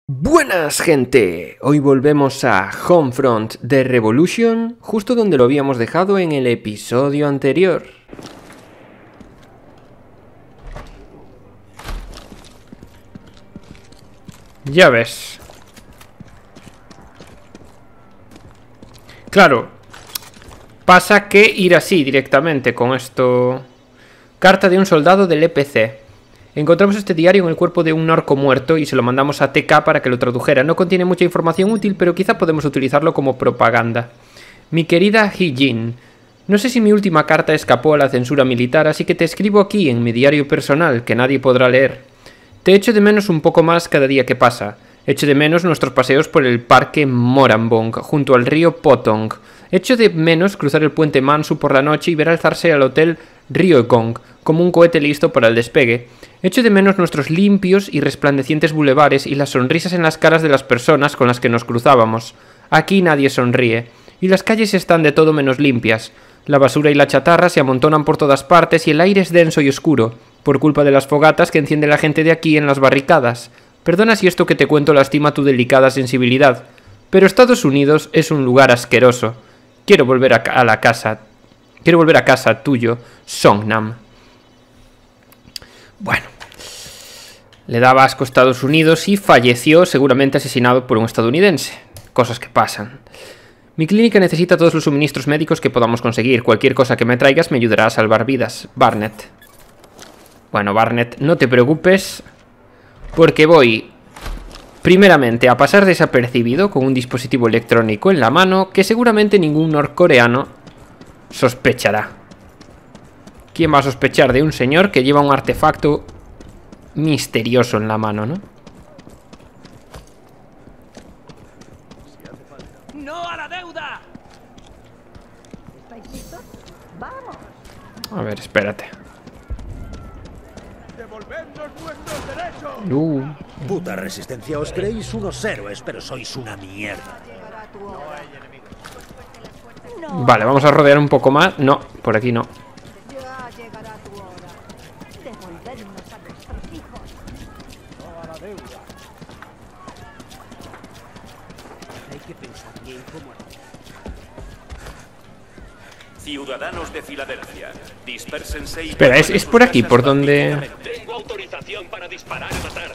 Buenas gente, hoy volvemos a Homefront The Revolution, justo donde lo habíamos dejado en el episodio anterior. Ya ves. Claro, pasa que ir así directamente con esto. Carta de un soldado del EPC. Encontramos este diario en el cuerpo de un narco muerto y se lo mandamos a TK para que lo tradujera. No contiene mucha información útil, pero quizá podemos utilizarlo como propaganda. Mi querida Hee-Jin, no sé si mi última carta escapó a la censura militar, así que te escribo aquí en mi diario personal, que nadie podrá leer. Te echo de menos un poco más cada día que pasa. Echo de menos nuestros paseos por el parque Morambong, junto al río Potong. Echo de menos cruzar el puente Mansu por la noche y ver alzarse al hotel Ryogong, como un cohete listo para el despegue. Echo de menos nuestros limpios y resplandecientes bulevares y las sonrisas en las caras de las personas con las que nos cruzábamos. Aquí nadie sonríe, y las calles están de todo menos limpias. La basura y la chatarra se amontonan por todas partes y el aire es denso y oscuro, por culpa de las fogatas que enciende la gente de aquí en las barricadas. Perdona si esto que te cuento lastima tu delicada sensibilidad, pero Estados Unidos es un lugar asqueroso. Quiero volver a casa tuyo, Songnam. Bueno, le daba asco a Estados Unidos y falleció, seguramente asesinado por un estadounidense. Cosas que pasan. Mi clínica necesita todos los suministros médicos que podamos conseguir. Cualquier cosa que me traigas me ayudará a salvar vidas. Barnett. Bueno, Barnett, no te preocupes, porque voy, primeramente, a pasar desapercibido con un dispositivo electrónico en la mano que seguramente ningún norcoreano sospechará. ¿Quién va a sospechar de un señor que lleva un artefacto misterioso en la mano, no? ¡No a la deuda! ¿Estáis listos? ¡Vamos! A ver, espérate. ¡Devolvednos nuestros derechos! Puta resistencia, os creéis unos héroes, pero sois una mierda. Vale, vamos a rodear un poco más. No, por aquí no. Ya llegará tu hora. Devolvernos a nuestros hijos. No a la deuda. Hay que pensar bien cómo... Ciudadanos de Filadelfia, dispérsense y... Espera, es por aquí, por donde... Tengo autorización para disparar y matar.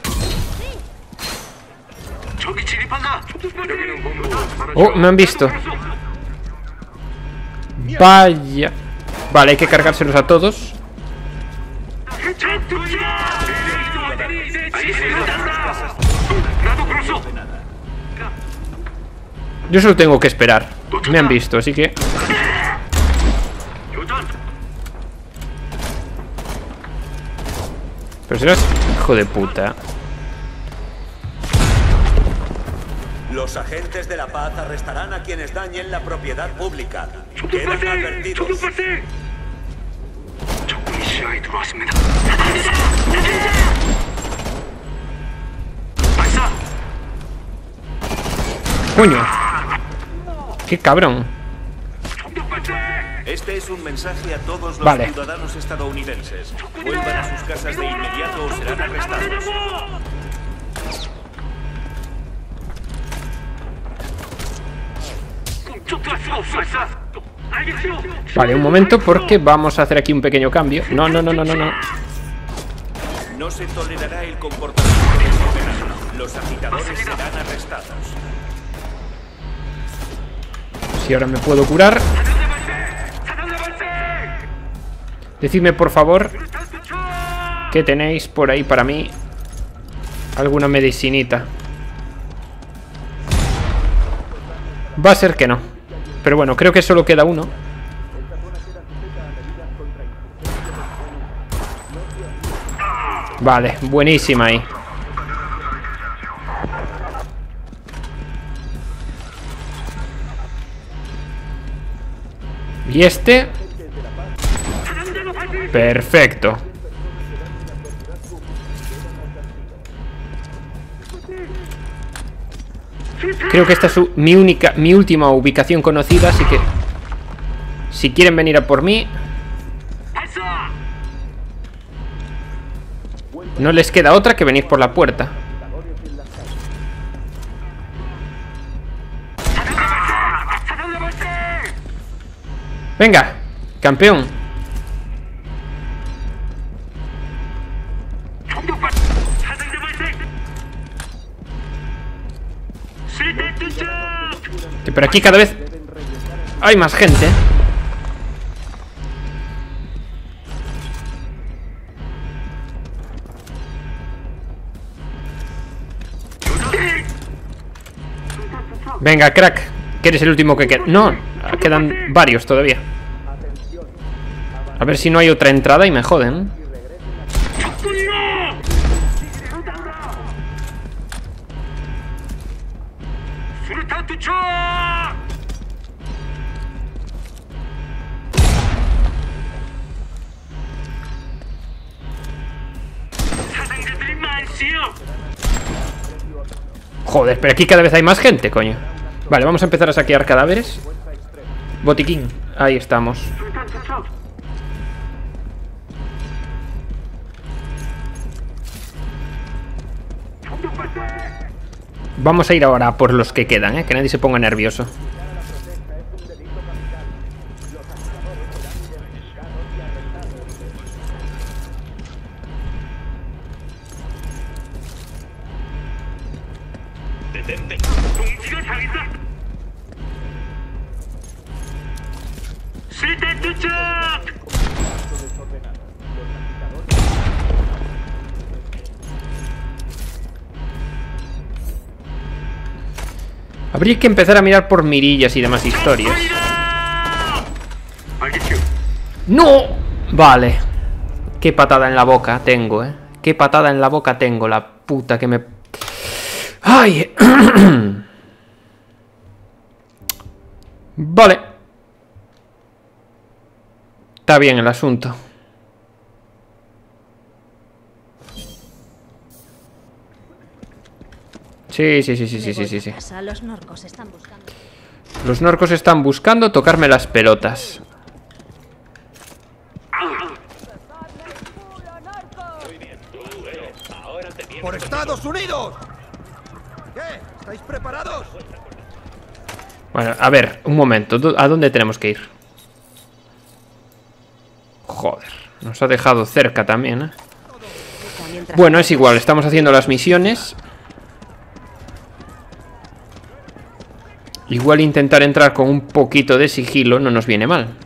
Oh, me han visto. Vaya. Vale, hay que cargárselos a todos. Yo solo tengo que esperar. Me han visto, así que... Pero serás hijo de puta. Los agentes de la paz arrestarán a quienes dañen la propiedad pública. Quedan advertidos. Coño. Qué cabrón. Este es un mensaje a todos los Vale. ciudadanos estadounidenses. Vuelvan a sus casas de inmediato o serán arrestados. Vale, un momento, porque vamos a hacer aquí un pequeño cambio. No. No se tolerará el comportamiento desordenado. Los agitadores serán arrestados. Si ahora me puedo curar. Decidme, por favor, ¿qué tenéis por ahí para mí? ¿Alguna medicinita? Va a ser que no. Pero bueno, creo que solo queda uno. Vale, buenísima ahí. Y este... Perfecto. Creo que esta es mi última ubicación conocida, así que si quieren venir a por mí, no les queda otra que venir por la puerta. Venga, campeón. Pero aquí cada vez hay más gente. Venga, crack, que eres el último que queda. No, quedan varios todavía. A ver si no hay otra entrada y me joden. Joder, pero aquí cada vez hay más gente, coño. Vale, vamos a empezar a saquear cadáveres. Botiquín, ahí estamos. Vamos a ir ahora por los que quedan, que nadie se ponga nervioso. Habría que empezar a mirar por mirillas y demás historias. ¡No! Vale. Qué patada en la boca tengo, Qué patada en la boca tengo, la puta que me... ¡Ay! Vale. Está bien el asunto. Sí. Los norcos están buscando. Los norcos están buscando tocarme las pelotas. ¡Por Estados Unidos! ¿Qué? ¿Estáis preparados? Bueno, a ver, un momento. ¿A dónde tenemos que ir? Joder, nos ha dejado cerca también, Bueno, es igual, estamos haciendo las misiones. Igual intentar entrar con un poquito de sigilo no nos viene mal.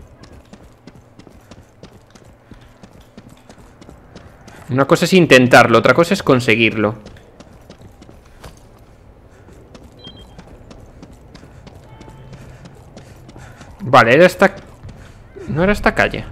Una cosa es intentarlo, otra cosa es conseguirlo. Vale, era esta... No era esta calle.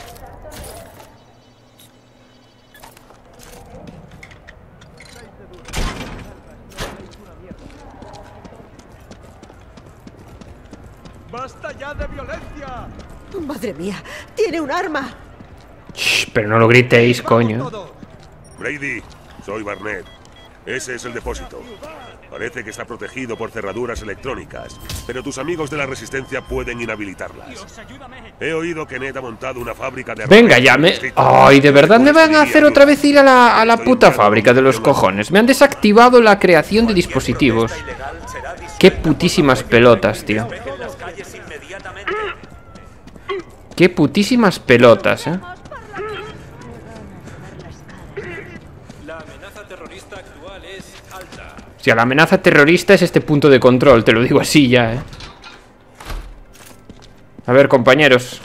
¡Basta ya de violencia! Madre mía, tiene un arma. Shh, pero no lo gritéis, coño. Brady, soy Barnett. Ese es el depósito. Parece que está protegido por cerraduras electrónicas, pero tus amigos de la Resistencia pueden inhabilitarlas. He oído que Ned ha montado una fábrica de... Venga, ya me... Ay, ¿de verdad me van a hacer otra vez ir a la puta fábrica de los cojones? Me han desactivado la creación de dispositivos. Qué putísimas pelotas, tío. Qué putísimas pelotas, La amenaza terrorista actual es alta. O sea, la amenaza terrorista es este punto de control, te lo digo así ya, A ver, compañeros.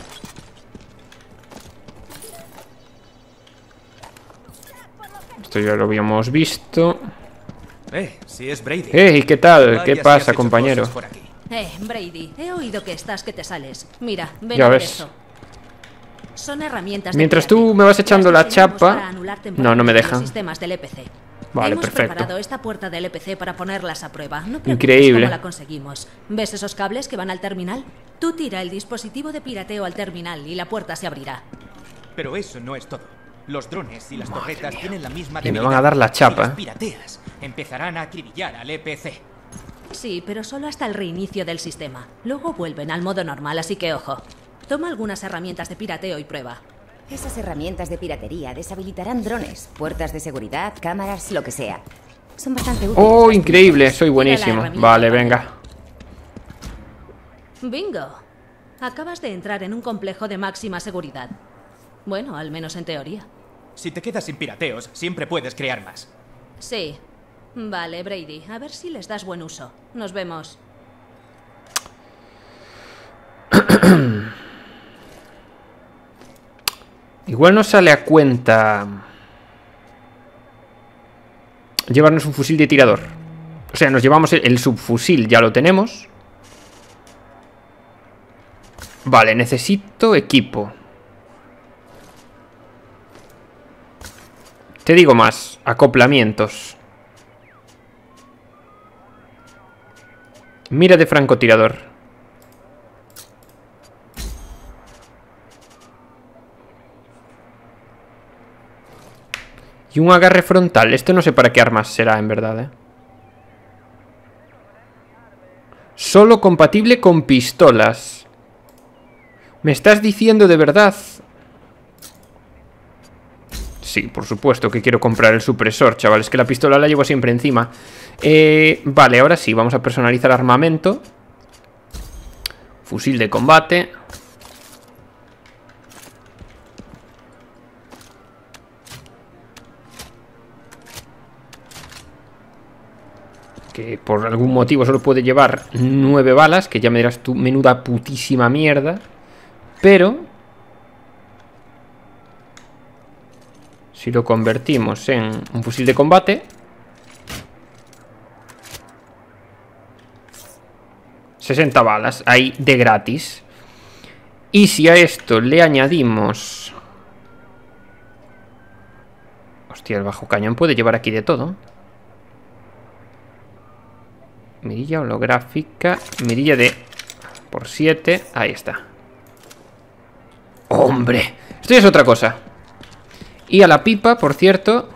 Esto ya lo habíamos visto. Si es Brady. ¿Qué tal? ¿Qué pasa, compañero? Brady, he oído que estás que te sales. Mira, ven Ya a ver ves. esto. Son herramientas. Mientras tú me vas echando la chapa... No, no me dejan. Sistemas del EPC. Vale, Hemos perfecto. preparado esta puerta del EPC para ponerlas a prueba. No preocupes Increíble. cómo la conseguimos. ¿Ves esos cables que van al terminal? Tú tira el dispositivo de pirateo al terminal y la puerta se abrirá. Pero eso no es todo. Los drones y las torretas tienen la misma Y me van a dar la chapa. Si los pirateas, empezarán a acribillar al EPC. Sí, pero solo hasta el reinicio del sistema. Luego vuelven al modo normal, así que ojo. Toma algunas herramientas de pirateo y prueba. Esas herramientas de piratería deshabilitarán drones, puertas de seguridad, cámaras, lo que sea. Son bastante útiles. Oh, increíble, soy buenísimo. Vale, venga. Bingo. Acabas de entrar en un complejo de máxima seguridad. Bueno, al menos en teoría. Si te quedas sin pirateos, siempre puedes crear más. Sí. Vale, Brady, a ver si les das buen uso. Nos vemos. Igual nos sale a cuenta llevarnos un fusil de tirador. O sea, nos llevamos el subfusil, ya lo tenemos. Vale, necesito equipo. Te digo más, acoplamientos. Mira de francotirador. Y un agarre frontal. Esto no sé para qué armas será en verdad, ¿eh? Solo compatible con pistolas. ¿Me estás diciendo de verdad? Sí, por supuesto que quiero comprar el supresor, chavales. Que la pistola la llevo siempre encima. Vale, ahora sí, vamos a personalizar armamento. Fusil de combate. Que por algún motivo solo puede llevar 9 balas. Que ya me dirás tú, menuda putísima mierda. Pero si lo convertimos en un fusil de combate, 60 balas ahí de gratis. Y si a esto le añadimos... Hostia, el bajo cañón puede llevar aquí de todo. Mirilla holográfica. Mirilla de... por 7. Ahí está. ¡Hombre! Esto ya es otra cosa. Y a la pipa, por cierto...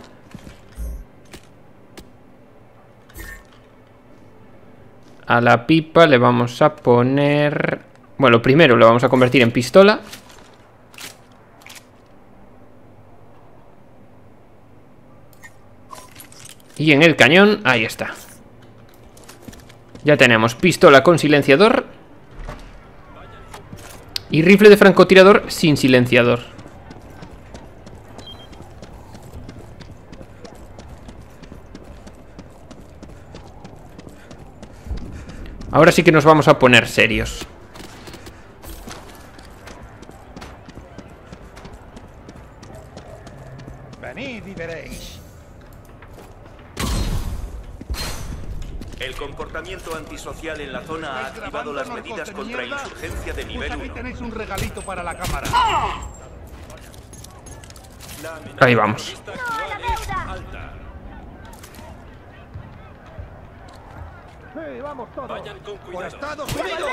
A la pipa le vamos a poner... Bueno, primero lo vamos a convertir en pistola. Y en el cañón, ahí está. Ya tenemos pistola con silenciador. Y rifle de francotirador sin silenciador. Ahora sí que nos vamos a poner serios. Venid y veréis. El comportamiento antisocial en la zona ha activado las medidas contra insurgencia de nivel 1. Tenéis un regalito para la cámara. Ahí vamos. Sí, vamos todos. Vayan con ¡Por cuidado. Estados Unidos!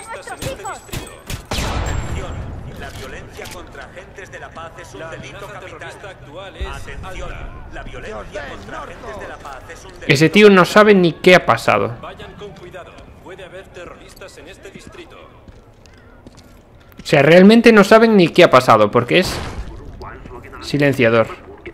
Atención, la violencia contra agentes de la paz es un delito capital. Atención, la violencia contra agentes de la paz es un delito. Ese tío no sabe ni qué ha pasado. Vayan con cuidado. Puede haber terroristas en este distrito. O sea, realmente no saben ni qué ha pasado, porque es silenciador.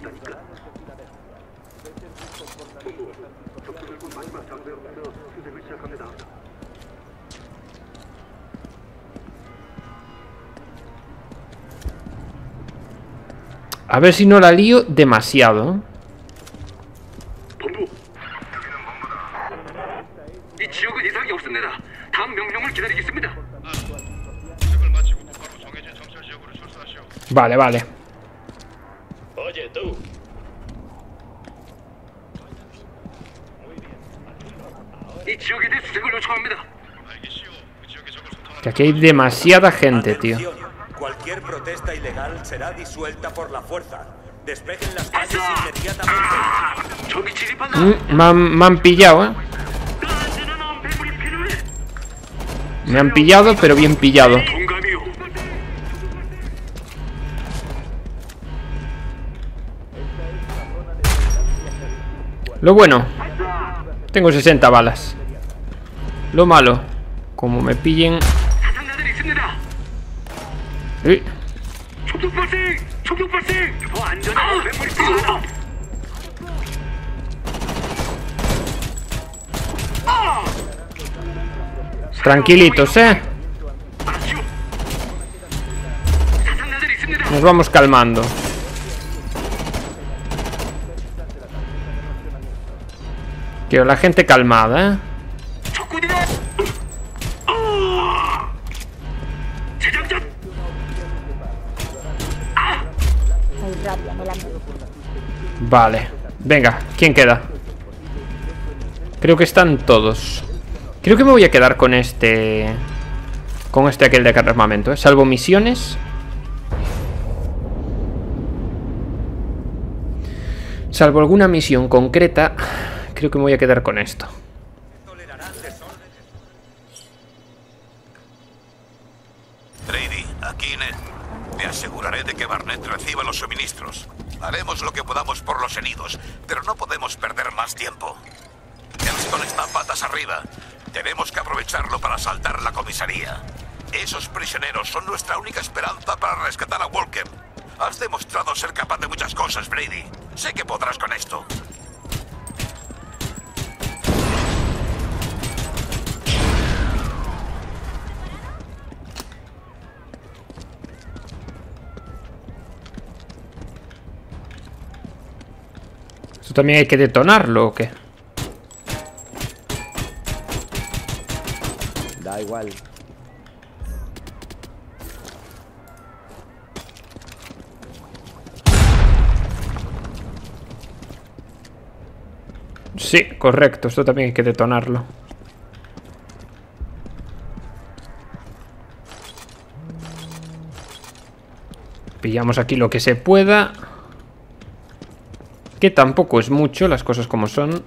A ver si no la lío demasiado. Vale, vale. Oye, tú. Que aquí hay demasiada gente, tío. Atención, cualquier protesta ilegal será disuelta por la fuerza. Despejen las calles inmediatamente. Me han pillado, ¿eh? Me han pillado, pero bien pillado. Lo bueno, tengo 60 balas. Lo malo, como me pillen... Tranquilitos, Nos vamos calmando. Quiero la gente calmada, ¿eh? Vale, venga, ¿quién queda? Creo que están todos. Creo que me voy a quedar con este. Con este aquel de armamento, ¿eh? Salvo misiones. Salvo alguna misión concreta, creo que me voy a quedar con esto. Brady, aquí Ned. Me aseguraré de que Barnett reciba los suministros. Haremos lo que podamos por los heridos, pero no podemos perder más tiempo. Elston está patas arriba. Tenemos que aprovecharlo para asaltar la comisaría. Esos prisioneros son nuestra única esperanza para rescatar a Walken. Has demostrado ser capaz de muchas cosas, Brady. Sé que podrás con esto. ¿Esto también hay que detonarlo o qué? Da igual. Sí, correcto, esto también hay que detonarlo. Pillamos aquí lo que se pueda. Que tampoco es mucho, las cosas como son.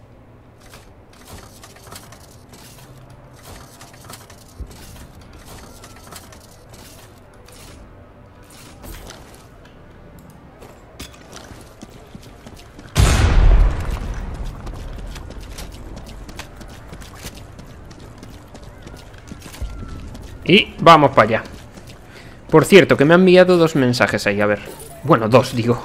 Y vamos para allá. Por cierto, que me han enviado 2 mensajes ahí, a ver. Bueno, 2, digo.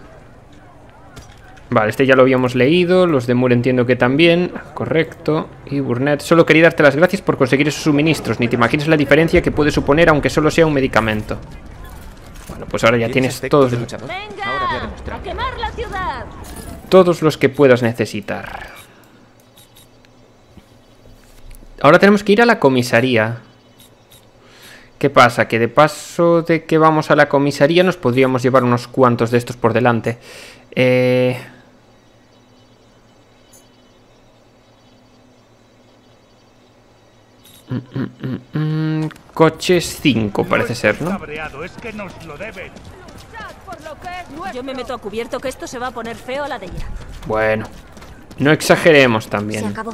Vale, este ya lo habíamos leído. Los de Moore entiendo que también. Correcto. Y Burnett, solo quería darte las gracias por conseguir esos suministros. Ni te imaginas la diferencia que puede suponer, aunque solo sea un medicamento. Bueno, pues ahora ya tienes todos. ¡Venga! ¡A quemar la ciudad! Todos los que puedas necesitar. Ahora tenemos que ir a la comisaría. ¿Qué pasa? Que de paso de que vamos a la comisaría nos podríamos llevar unos cuantos de estos por delante. Coches 5 parece ser, ¿no? Yo me meto a cubierto que esto se va a poner feo a la de ella. Bueno, no exageremos Se también. acabó.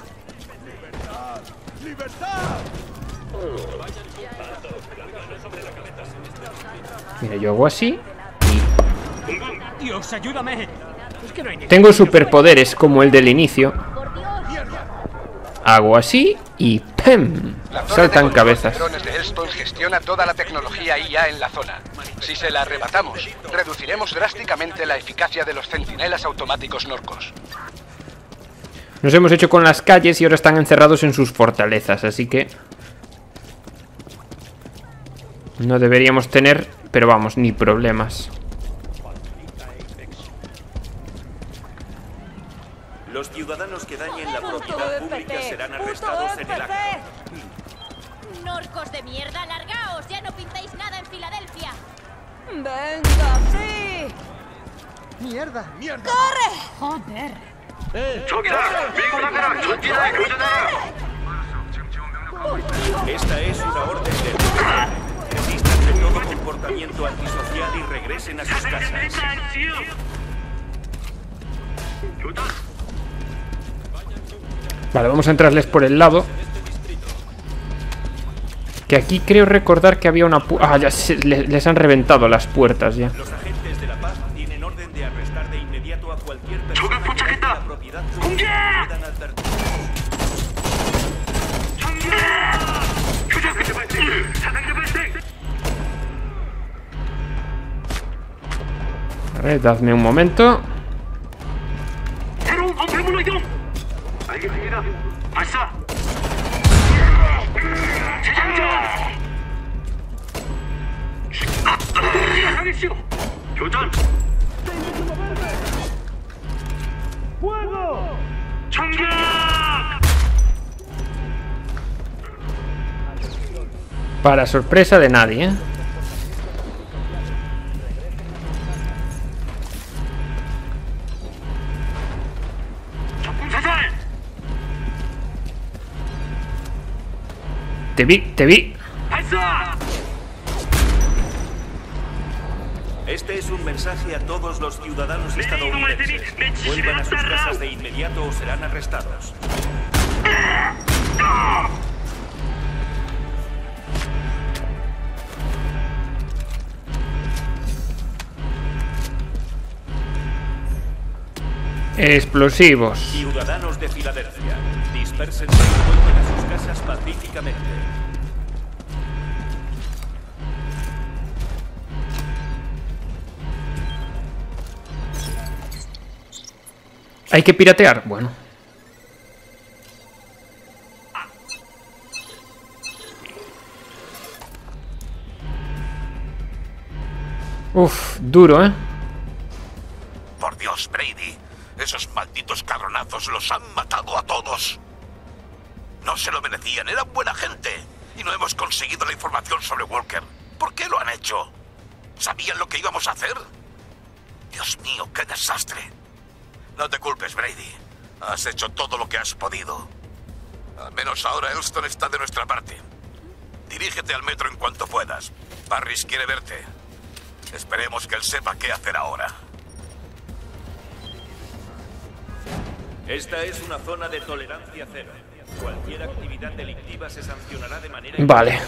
Mira, yo hago así. Dios, ayúdame. Es que no hay Tengo superpoderes como el del inicio. Hago así y ¡pem! Saltan cabezas. Drones de Elston gestiona toda la tecnología IA en la zona. Si se la arrebatamos, reduciremos drásticamente la eficacia de los centinelas automáticos Norcos. Nos hemos hecho con las calles y ahora están encerrados en sus fortalezas, así que no deberíamos tener, pero vamos, ni problemas. Los ciudadanos que dañen la propiedad pública serán arrestados en el acto. ¡Norcos de mierda, largaos! ¡Ya no pintáis nada en Filadelfia! ¡Venga, sí! ¡Mierda! ¡Mierda! ¡Corre! ¡Joder! Esta es una orden de desistan de todo comportamiento antisocial y regresen a sus casas. Vale, vamos a entrarles por el lado. Que aquí creo recordar que había una puerta. Ah, ya les han reventado las puertas ya. Los agentes de la paz tienen orden de arrestar de inmediato a cualquier persona que dañe la propiedad pública y puedan advertir. A ver, dadme un momento. Para sorpresa de nadie, ¿eh? Te vi. Este es un mensaje a todos los ciudadanos estadounidenses. Vuelvan a sus casas de inmediato o serán arrestados. Explosivos. Ciudadanos de Filadelfia, dispérsense y vuelvan a sus casas pacíficamente. Hay que piratear. Bueno. Uf, duro, ¿eh? Por Dios, Brady. Esos malditos cabronazos los han matado a todos. No se lo merecían, eran buena gente. Y no hemos conseguido la información sobre Walker. ¿Por qué lo han hecho? ¿Sabían lo que íbamos a hacer? Dios mío, qué desastre. No te culpes, Brady. Has hecho todo lo que has podido. Al menos ahora Elston está de nuestra parte. Dirígete al metro en cuanto puedas. Parrish quiere verte. Esperemos que él sepa qué hacer ahora. Esta es una zona de tolerancia cero. Cualquier actividad delictiva se sancionará de manera... Vale.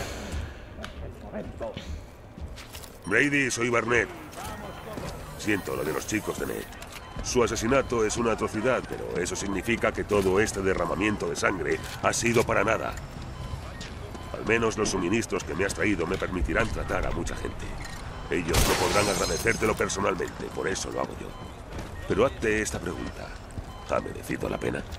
Brady, soy Barnett. Siento lo de los chicos de Ned. Su asesinato es una atrocidad, pero eso significa que todo este derramamiento de sangre ha sido para nada. Al menos los suministros que me has traído me permitirán tratar a mucha gente. Ellos no podrán agradecértelo personalmente, por eso lo hago yo. Pero hazte esta pregunta. ¿Ha merecido la pena?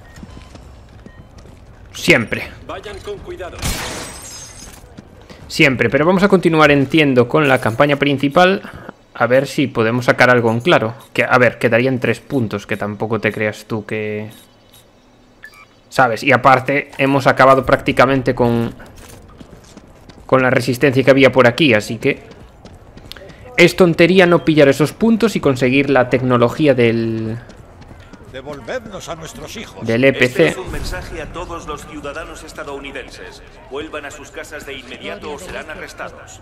Siempre. Vayan con cuidado. Siempre, pero vamos a continuar, entiendo, con la campaña principal. A ver si podemos sacar algo en claro. Que, a ver, quedarían 3 puntos, que tampoco te creas tú que... ¿Sabes? Y aparte, hemos acabado prácticamente con la resistencia que había por aquí, así que... Es tontería no pillar esos puntos y conseguir la tecnología del... Devolvednos a nuestros hijos. Del EPC. Este es un mensaje a todos los ciudadanos estadounidenses. Vuelvan a sus casas de inmediato o serán arrestados.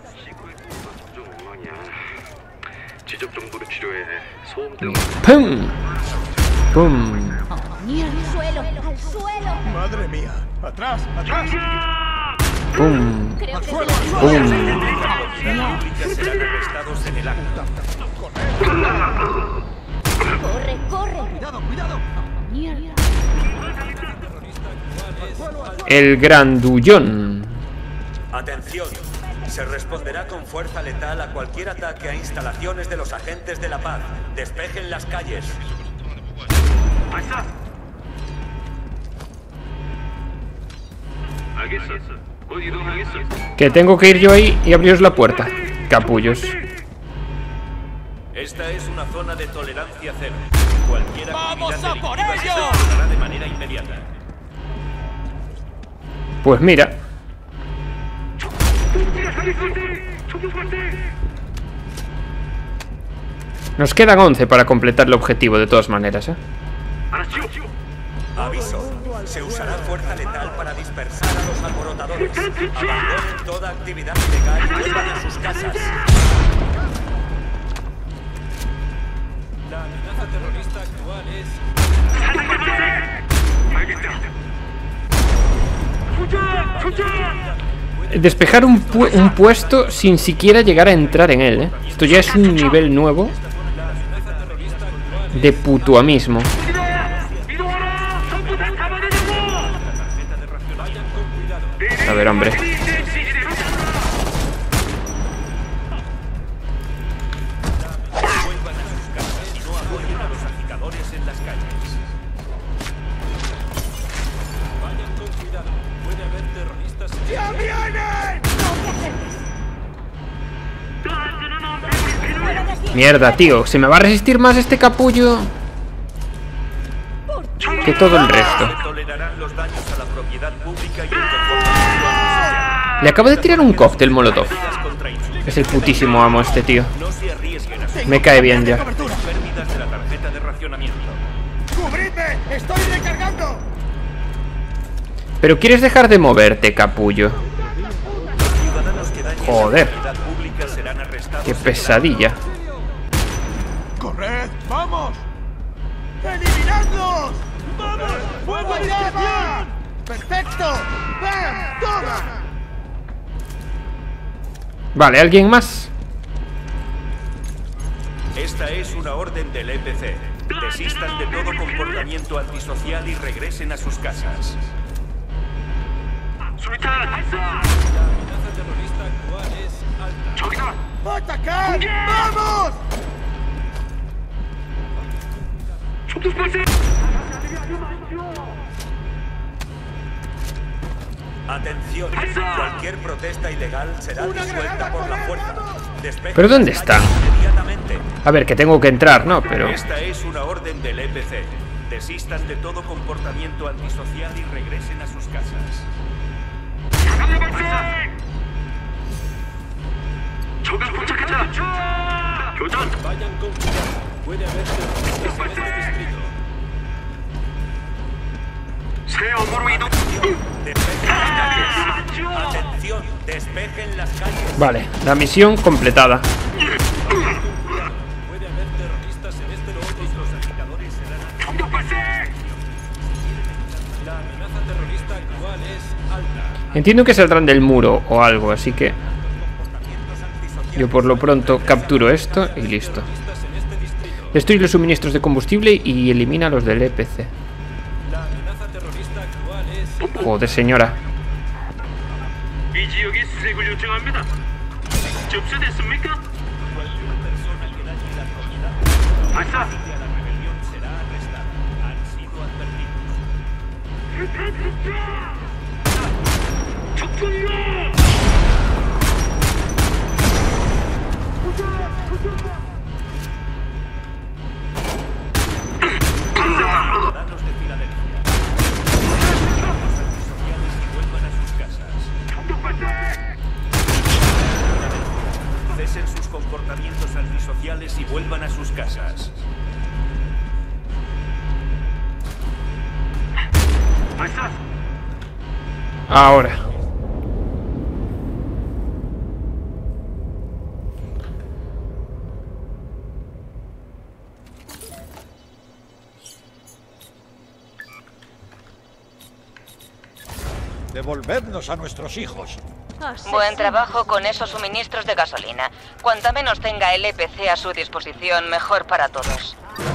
¡Pum! ¡Pum! ¡Al suelo! ¡Al suelo! Madre mía. ¡Atrás! ¡Atrás! ¡Pum! Creo que ¡Pum! Serán arrestados en el acto. ¡Corre, corre! ¡Cuidado, cuidado! ¡Mierda! El grandullón. Atención. Se responderá con fuerza letal a cualquier ataque a instalaciones de los agentes de la paz. Despejen las calles. Que tengo que ir yo ahí y abriros la puerta. Capullos. Esta es una zona de tolerancia cero. Cualquier ¡Vamos actividad a por delictiva se ello! sancionará de manera inmediata. Pues mira. Nos quedan 11 para completar el objetivo de todas maneras, ¿eh? Aviso. Se usará fuerza letal para dispersar a los alborotadores. Abandonen toda actividad ilegal y vuelvan a sus casas. La amenaza terrorista actual es... Despejar un puesto sin siquiera llegar a entrar en él, ¿eh? Esto ya es un nivel nuevo de putuamismo. A ver, hombre. Mierda, tío. ¿Se me va a resistir más este capullo que todo el resto? Le acabo de tirar un cóctel molotov. Es el putísimo amo este tío. Me cae bien ya. Pero quieres dejar de moverte, capullo. Joder. Qué pesadilla. ¡Corred! ¡Vamos! ¡Eliminadlos! ¡Vamos! ¡Fuego de llama! ¡Perfecto! ¡Bam! ¡Toma! Vale, ¿alguien más? Esta es una orden del EPC. Desistan de todo comportamiento antisocial y regresen a sus casas. ¡La amenaza terrorista actual es alta! ¡Atacar! ¡Vamos! Atención, cualquier protesta ilegal será disuelta por la fuerza. ¿Pero dónde está? A ver, que tengo que entrar, ¿no? Pero... Esta es una orden del EPC. Desistan de todo comportamiento antisocial y regresen a sus casas. Vayan con cuidado. Puede haber terroristas en este distrito. Atención, despejen las calles. Vale, la misión completada. Puede haber terroristas en este distrito. Los agitadores serán... La amenaza terrorista actual es alta. Entiendo que saldrán del muro o algo, así que... Yo por lo pronto capturo esto y listo. Destruye los suministros de combustible y elimina los del EPC. Joder, señora. Cesen sus comportamientos antisociales y vuelvan a sus casas. Ahora. Devolvednos a nuestros hijos. Buen trabajo con esos suministros de gasolina. Cuanta menos tenga el EPC a su disposición, mejor para todos.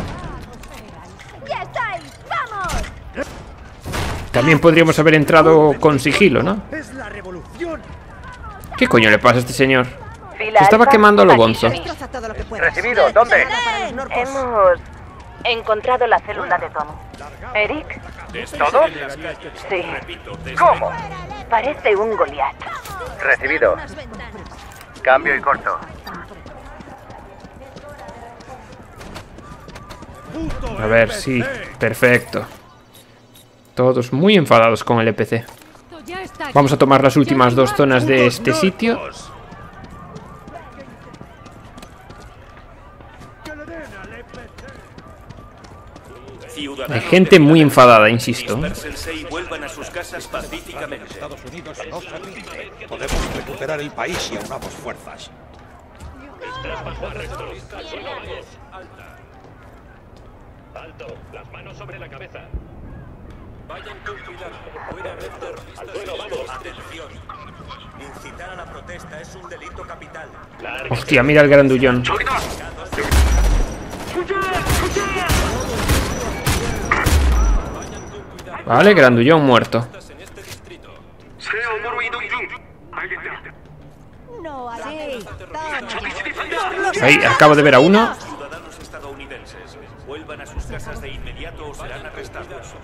¡Ya estáis! ¡Vamos! También podríamos haber entrado con sigilo, ¿no? Es la revolución. ¿Qué coño le pasa a este señor? Se estaba quemando a lo bonzo. Recibido, ¿dónde? Hemos encontrado la célula de Tom. ¿Eric? ¿Todo? Sí. ¿Cómo? Parece un Goliat. Recibido. Cambio y corto. A ver, sí, perfecto. Todos muy enfadados con el EPC. Vamos a tomar las últimas dos zonas de este sitio. Hay gente muy enfadada, insisto. Dispérsense y vuelvan a sus casas pacíficamente. Estados Unidos no se rinde. Podemos recuperar el país y aunamos fuerzas. Alto, las manos sobre la cabeza. Vayan con cuidado. Puede haber terroristas en este Atención. Incitar a la protesta es un delito capital. Hostia, mira el grandullón. Vale, grandullón muerto. No, así. Ahí, acabo de ver a uno. Ciudadanos estadounidenses, vuelvan a sus casas de inmediato o serán arrestados.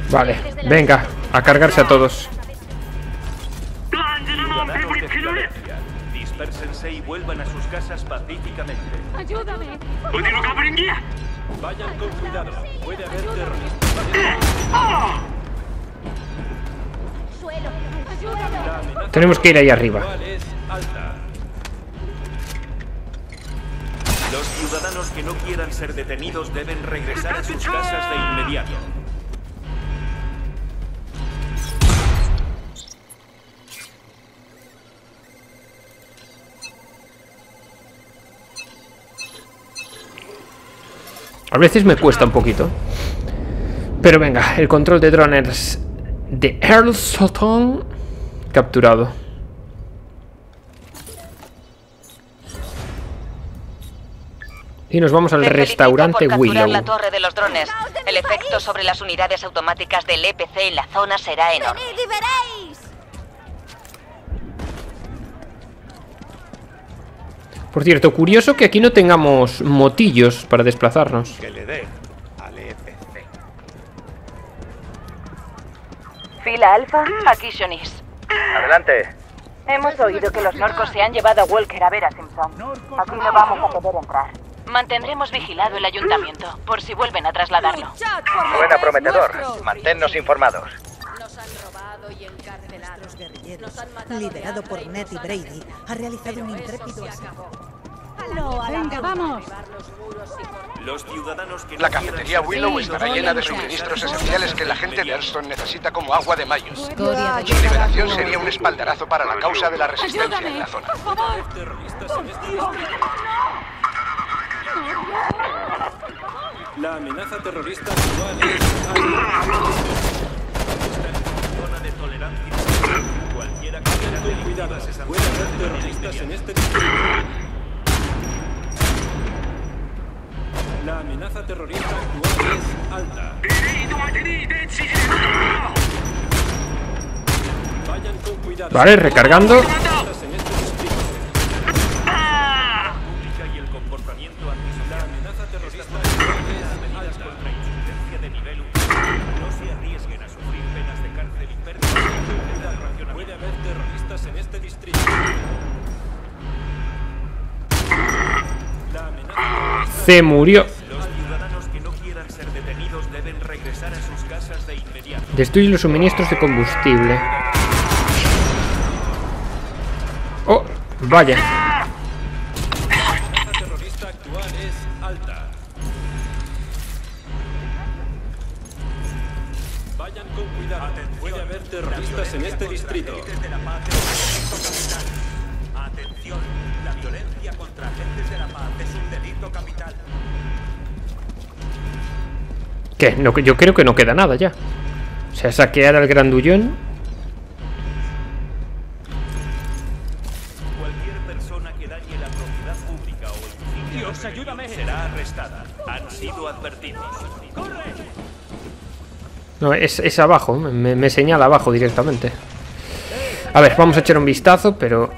Vale, venga, a cargarse a todos. Ciudadanos de Filadelfia, dispérsense y vuelvan a sus casas pacíficamente. ¡Ayúdame! Vayan con cuidado. Puede haber terroristas. ¡Suelo! ¡Ayúdame! Tenemos que ir ahí arriba. Es alta. Los ciudadanos que no quieran ser detenidos deben regresar a sus casas de inmediato. A veces me cuesta un poquito. Pero venga, el control de drones de Earl Sultan capturado. Y nos vamos al restaurante Willow. La torre de los drones. El efecto sobre las unidades automáticas del EPC en la zona será enorme. ¡Venid y veréis! Por cierto, curioso que aquí no tengamos motillos para desplazarnos. Que le den al EPC. Fila Alfa, aquí Shonice. Adelante. Hemos oído que los norcos se han llevado a Walker a ver a Simpson. Aquí no vamos a poder entrar. Mantendremos vigilado el ayuntamiento, por si vuelven a trasladarlo. Suena prometedor. Manténnos informados. Nos han robado y encarcelado. Nuestros guerrilleros, liderado por Ned y Brady, ha realizado un intrépido asalto. Venga, vamos. Los ciudadanos que no La quieran cafetería ser Willow detenidos estará deben llena de regresar suministros a sus esenciales casas que la de gente de inmediato. Earlston necesita como agua de mayo. Historia de Su liberación sería un espaldarazo para la causa de la resistencia en la zona. Terroristas en este distrito. La amenaza terrorista actual es alta. Zona de tolerancia. Cualquiera que quiera Con cuidado, delictivas puede haber terroristas en este distrito. La amenaza terrorista actual es alta. Vayan con cuidado. Vale, recargando. Terroristas en este distrito. pública y el comportamiento La antisocial. amenaza terrorista actual es Medidas alta. contra insurgencia de nivel 1. No se arriesguen a sufrir penas de cárcel y pérdida de libertad racional. Puede haber terroristas en este distrito. La amenaza terrorista. Se murió. Los ciudadanos que no quieran ser detenidos deben regresar a sus casas de inmediato. Destruye los suministros de combustible. Oh, vaya. La amenaza terrorista actual es alta. Vayan con cuidado. Puede haber terroristas en este distrito. Agentes de la paz es un delito capital. Atención, la violencia contra agentes de la paz es un delito capital. ¿Qué? No, yo creo que no queda nada ya. O sea, saquear al grandullón. Cualquier persona que dañe la propiedad pública o el Dios, ayúdame. será arrestada. Han sido advertidos. No, es abajo. Me señala abajo directamente. A ver, vamos a echar un vistazo, pero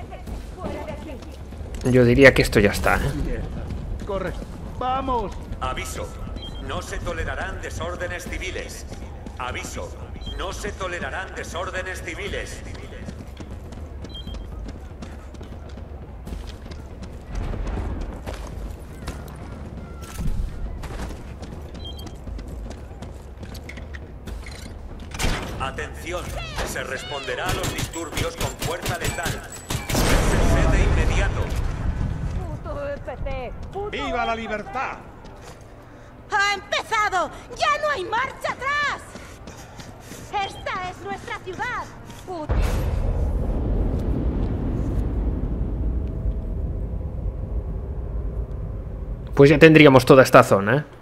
yo diría que esto ya está, ¿eh? Corre. ¡Vamos! Aviso, no se tolerarán desórdenes civiles. Aviso, no se tolerarán desórdenes civiles. Atención, se responderá a los disturbios con fuerza letal. Dispersense de inmediato. ¡Puto EPC! ¡Puto ¡Viva la libertad! ¡Ha empezado! ¡Ya no hay marcha atrás! ¡Esta es nuestra ciudad! ¡Puto! Pues ya tendríamos toda esta zona, ¿eh?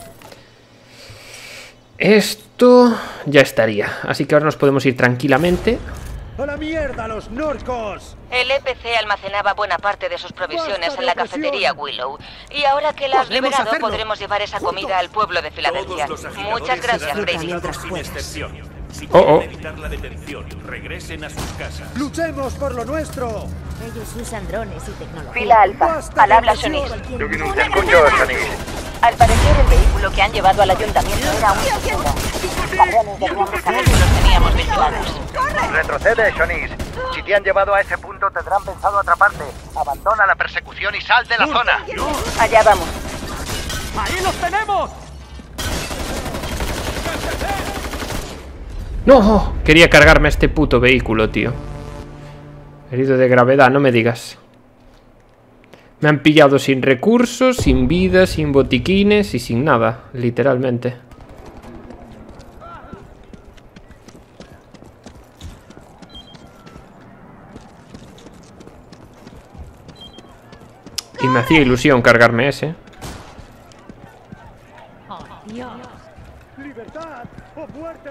Esto ya estaría. Así que ahora nos podemos ir tranquilamente. ¡A la mierda, los norcos! El EPC almacenaba buena parte de sus provisiones en la cafetería Willow. Y ahora que la has ¡Podemos liberado, hacerlo! podremos llevar esa comida al pueblo de Filadelfia. Todos los agitadores Muchas gracias, serán Brady. arrestados sin excepción. Si Oh, oh. quieren evitar la detención, regresen a sus casas. ¡Luchemos por lo nuestro! Ellos usan drones y tecnología. Fila Alfa, ¡Basta al habla de Shonice. agresión! Te escucho, Shanice. Al parecer, el vehículo que han llevado al ayuntamiento era un suicida. Cabrones debían de saber que los teníamos vigilados. Retrocede, Shonice. Si te han llevado a ese punto, tendrán pensado atraparte. Abandona la persecución y sal de la zona. Allá vamos. ¡Ahí los tenemos! ¡No! Quería cargarme este puto vehículo, tío. Herido de gravedad, no me digas. Me han pillado sin recursos, sin vida, sin botiquines y sin nada, literalmente. Y me hacía ilusión cargarme ese. ¡Libertad o muerte!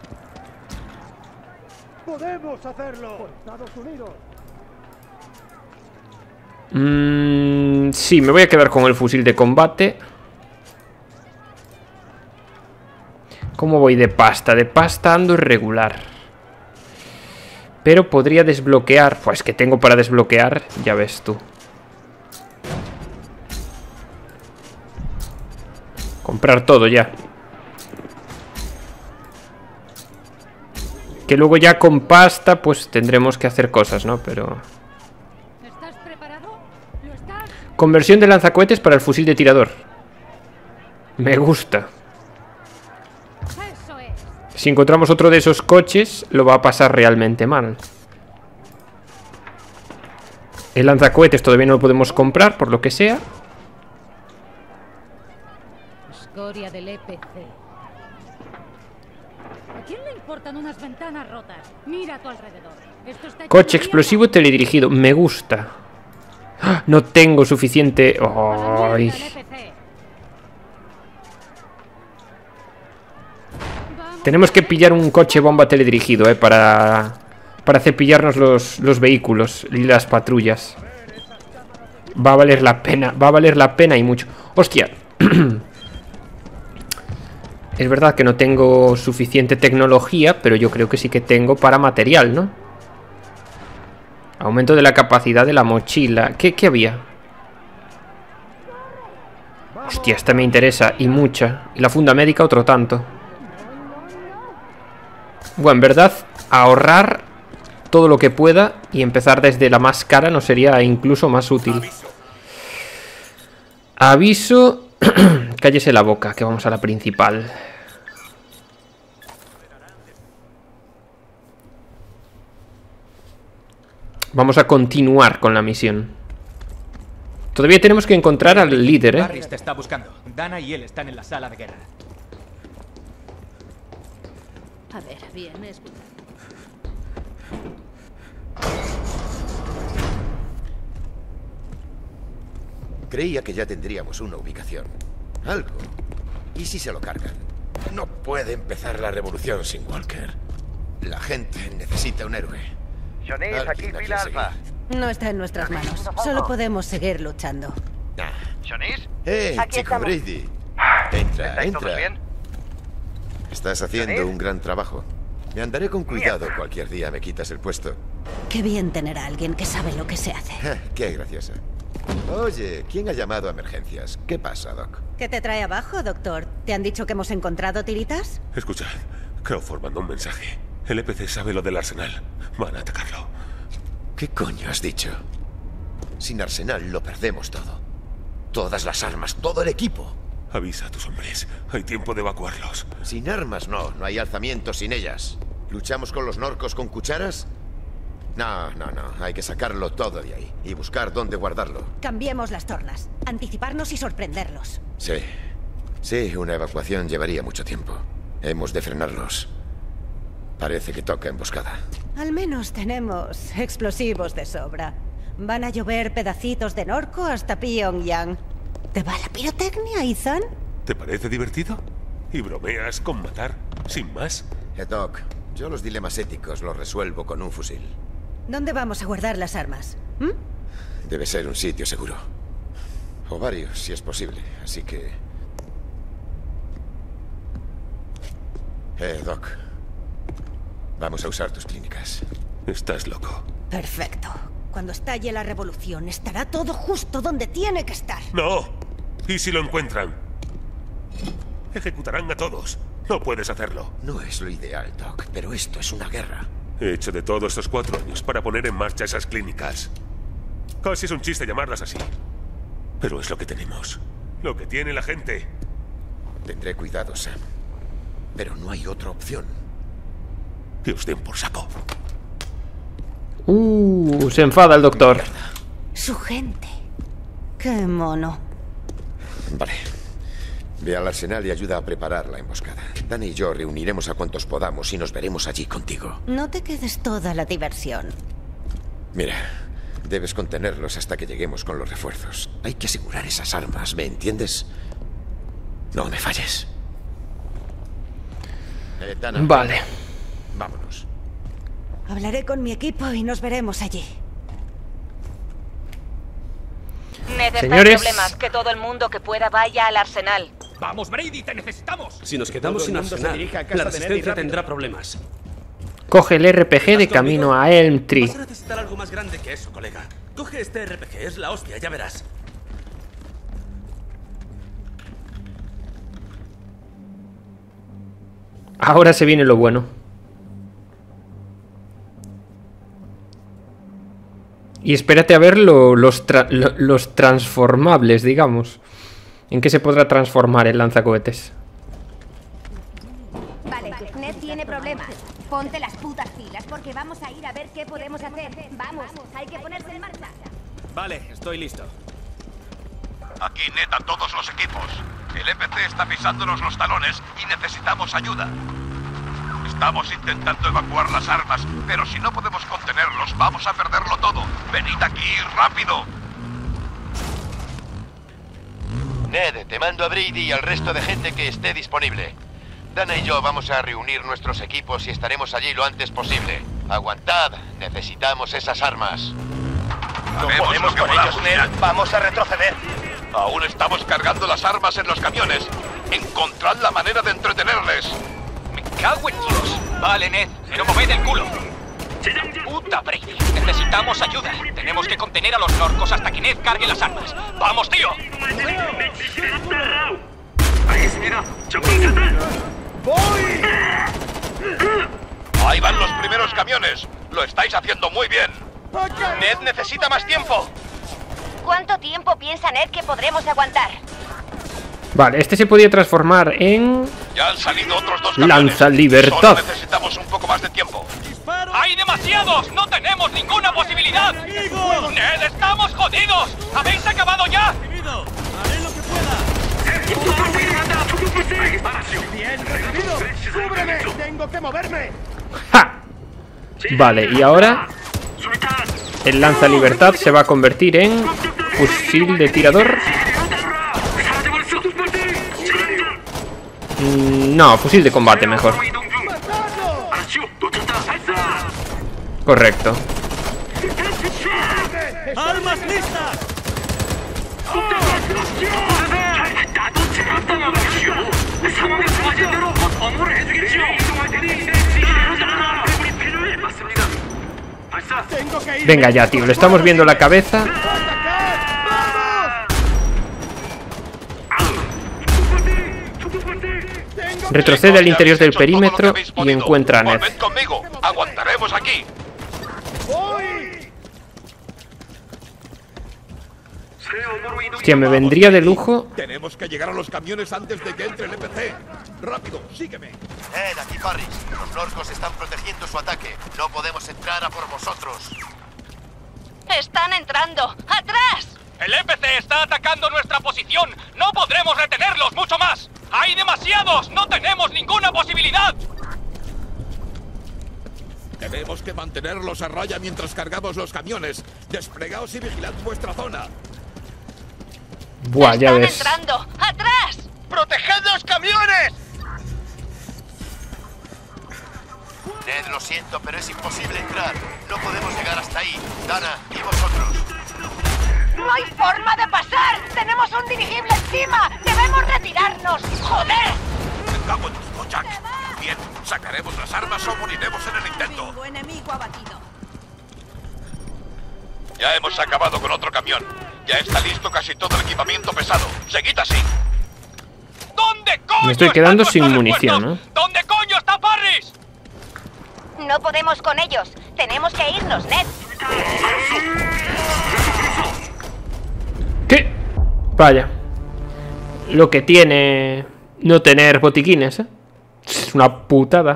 ¡Podemos hacerlo! ¡Por Estados Unidos! Sí, me voy a quedar con el fusil de combate. ¿Cómo voy de pasta? De pasta ando irregular. Pero podría desbloquear. Pues que tengo para desbloquear, ya ves tú. Comprar todo ya. Que luego ya con pasta pues tendremos que hacer cosas, ¿no? Pero... ¿Estás preparado? ¿Lo estás? Conversión de lanzacohetes para el fusil de tirador. Me gusta. Eso es. Si encontramos otro de esos coches, lo va a pasar realmente mal. El lanzacohetes todavía no lo podemos comprar, por lo que sea. Escoria del EPC. ¿A quién le importan unas ventanas rotas? Mira a tu alrededor. Esto está Coche explosivo teledirigido. Me gusta. ¡Ah! No tengo suficiente... ¡Ay! Tenemos que pillar un coche bomba teledirigido, para cepillarnos los vehículos y las patrullas. Va a valer la pena y mucho. ¡Hostia! Es verdad que no tengo suficiente tecnología, pero yo creo que sí que tengo para material, ¿no? Aumento de la capacidad de la mochila. ¿Qué había? Hostia, esta me interesa y mucha. Y la funda médica otro tanto. Bueno, en verdad, ahorrar todo lo que pueda y empezar desde la más cara nos sería incluso más útil. Aviso. Cállese la boca, que vamos a la principal. Vamos a continuar con la misión. Todavía tenemos que encontrar al líder, Barris te está buscando. Dana y él están en la sala de guerra. A ver, bien, escucha. Creía que ya tendríamos una ubicación. Algo. ¿Y si se lo cargan? No puede empezar la revolución sin Walker. La gente necesita un héroe. Shonice, aquí fila alfa. No está en nuestras manos. Solo podemos seguir luchando. ¿Shonice? Aquí Chico estamos. Brady. Entra, ¿Estáis todos entra. bien? Estás haciendo un gran trabajo. Me andaré con cuidado. Cualquier día me quitas el puesto. Qué bien tener a alguien que sabe lo que se hace. Qué graciosa. Oye, ¿quién ha llamado a emergencias? ¿Qué pasa, Doc? ¿Qué te trae abajo, doctor? ¿Te han dicho que hemos encontrado tiritas? Escuchad, Crawford mandó un mensaje. El EPC sabe lo del arsenal. Van a atacarlo. ¿Qué coño has dicho? Sin arsenal lo perdemos todo. Todas las armas, todo el equipo. Avisa a tus hombres. Hay tiempo de evacuarlos. Sin armas no hay alzamiento sin ellas. ¿Luchamos con los norcos con cucharas? No. Hay que sacarlo todo de ahí y buscar dónde guardarlo. Cambiemos las tornas. Anticiparnos y sorprenderlos. Sí, una evacuación llevaría mucho tiempo. Hemos de frenarlos. Parece que toca emboscada. Al menos tenemos explosivos de sobra. Van a llover pedacitos de Norco hasta Pyongyang. ¿Te va la pirotecnia, Ethan? ¿Te parece divertido? ¿Y bromeas con matar? ¿Sin más? Doc, yo los dilemas éticos los resuelvo con un fusil. ¿Dónde vamos a guardar las armas? Debe ser un sitio seguro. O varios, si es posible. Así que... Doc. Vamos a usar tus clínicas. Estás loco. Perfecto. Cuando estalle la revolución, estará todo justo donde tiene que estar. ¡No! ¿Y si lo encuentran? Ejecutarán a todos. No puedes hacerlo. No es lo ideal, Doc, pero esto es una guerra. He hecho de todo estos 4 años para poner en marcha esas clínicas. Casi es un chiste llamarlas así. Pero es lo que tenemos. Lo que tiene la gente. Tendré cuidado, Sam. Pero no hay otra opción. Que os den por saco. Se enfada el doctor. Su gente. Qué mono. Vale. Ve al arsenal y ayuda a preparar la emboscada. Dana y yo reuniremos a cuantos podamos y nos veremos allí contigo. No te quedes toda la diversión. Mira, debes contenerlos hasta que lleguemos con los refuerzos. Hay que asegurar esas armas, ¿me entiendes? No me falles. Dana, vale. Vámonos. Hablaré con mi equipo y nos veremos allí. Ned, está en Señores. problemas. Que todo el mundo que pueda vaya al arsenal. ¡Vamos, Brady! ¡Te necesitamos! Si nos quedamos sin arsenal, la resistencia tendrá problemas. Coge el RPG de camino a Elm Tree. Vas a necesitar algo más grande que eso, colega. Coge este RPG, es la hostia, ya verás. Ahora se viene lo bueno. Y espérate a ver los transformables, digamos. ¿En qué se podrá transformar el lanzacohetes? Vale, Ned tiene problemas. Ponte las putas pilas porque vamos a ir a ver qué podemos hacer. Vamos, hay que ponerse en marcha. Vale, estoy listo. Aquí Ned a todos los equipos. El EPC está pisándonos los talones y necesitamos ayuda. Estamos intentando evacuar las armas, pero si no podemos contenerlos, vamos a perderlo todo. Venid aquí, rápido. Ned, te mando a Brady y al resto de gente que esté disponible. Dana y yo vamos a reunir nuestros equipos y estaremos allí lo antes posible. Aguantad, necesitamos esas armas. No podemos con ellos, Ned. Vamos a retroceder. Aún estamos cargando las armas en los camiones. Encontrad la manera de entretenerles. ¡Me cago en Dios! Vale, Ned, pero moved el culo. ¡Puta Brady! Necesitamos ayuda. Tenemos que contener a los norcos hasta que Ned cargue las armas. ¡Vamos, tío! ¡Voy! Ahí van los primeros camiones. Lo estáis haciendo muy bien. Ned necesita más tiempo. ¿Cuánto tiempo piensa Ned que podremos aguantar? Vale, este se podía transformar en... Ya han salido otros 2 camiones. Lanza Libertad. Solo necesitamos un poco más de tiempo. ¡Hay demasiados! ¡No tenemos ninguna posibilidad! ¡Ned, estamos jodidos! ¿Habéis acabado ya? ¡Haré lo que pueda! ¡Bien recibido! ¡Cúbreme! ¡Tengo que moverme! ¡Ja! Vale, y ahora el lanza libertad se va a convertir en fusil de tirador. No, fusil de combate mejor. Correcto. ¡Armas listas! Venga ya, tío, le estamos viendo la cabeza. Retrocede al interior del perímetro y encuentra a Ned. Volved conmigo. Aguantaremos aquí. Hostia, me vendría de lujo. Tenemos que llegar a los camiones antes de que entre el EPC. Rápido, sígueme. Ned, aquí Parris. Los norcos están protegiendo su ataque. No podemos entrar a por vosotros. ¡Están entrando! ¡Atrás! ¡El EPC está atacando nuestra posición! ¡No podremos retenerlos mucho más! ¡Hay demasiados! ¡No tenemos ninguna posibilidad! Tenemos que mantenerlos a raya mientras cargamos los camiones. Desplegaos y vigilad vuestra zona. Buah, ya ves. ¡Están entrando! ¡Atrás! ¡Proteged los camiones! Ned, lo siento, pero es imposible entrar. No podemos llegar hasta ahí. Dana, ¿y vosotros? ¡No hay forma de pasar! ¡Tenemos un dirigible encima! ¡Debemos retirarnos! ¡Joder! Me cago en tus cochas. Bien, sacaremos las armas o moriremos en el intento. Ningún enemigo abatido. Ya hemos acabado con otro camión. Ya está listo casi todo el equipamiento pesado. Seguid así. ¿Dónde Me estoy quedando sin munición, ¿no? ¿Dónde coño está Parris? No podemos con ellos. Tenemos que irnos, Ned. ¿Qué? Vaya. Lo que tiene no tener botiquines, ¿eh? Es una putada.